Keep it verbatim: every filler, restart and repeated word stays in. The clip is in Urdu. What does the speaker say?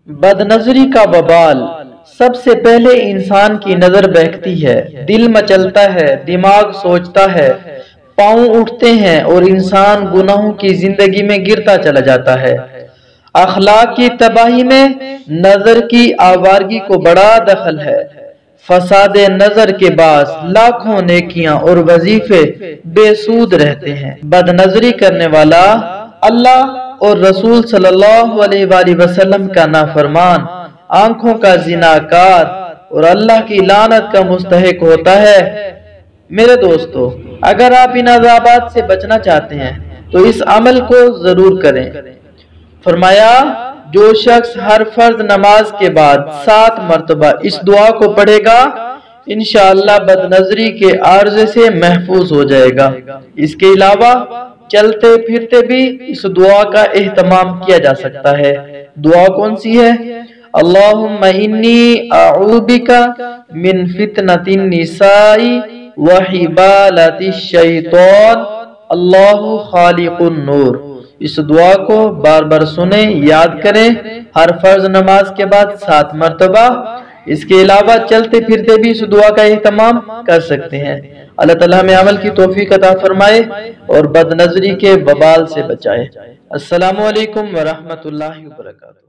بد نظری کا وبال سب سے پہلے انسان کی نظر بہکتی ہے، دل مچلتا ہے، دماغ سوچتا ہے، پاؤں اٹھتے ہیں اور انسان گناہوں کی زندگی میں گرتا چلا جاتا ہے۔ اخلاق کی تباہی میں نظر کی آوارگی کو بڑا دخل ہے۔ فساد نظر کے باعث لاکھوں نیکیاں اور وظیفے بے سود رہتے ہیں۔ بد نظری کرنے والا اللہ اور رسول صلی اللہ علیہ وآلہ وسلم کا نافرمان، آنکھوں کا زناکار اور اللہ کی لعنت کا مستحق ہوتا ہے۔ میرے دوستو، اگر آپ ان عذابات سے بچنا چاہتے ہیں تو اس عمل کو ضرور کریں۔ فرمایا، جو شخص ہر فرض نماز کے بعد سات مرتبہ اس دعا کو پڑھے گا، انشاءاللہ بد نظری کے عارضے سے محفوظ ہو جائے گا۔ اس کے علاوہ چلتے پھرتے بھی اس دعا کا اہتمام کیا جا سکتا ہے۔ دعا کون سی ہے؟ اللہم انی اعوذ بک من فتنۃ النساء وحبالۃ الشیطان اللہ خالق النور۔ اس دعا کو بار بار سنیں، یاد کریں، ہر فرض نماز کے بعد سات مرتبہ۔ اس کے علاوہ چلتے پھرتے بھی اس دعا کا اہتمام کر سکتے ہیں۔ اللہ تعالیٰ ہمیں عمل کی توفیق عطا فرمائے اور بد نظری کے وبال سے بچائے۔ السلام علیکم ورحمۃ اللہ وبرکاتہ۔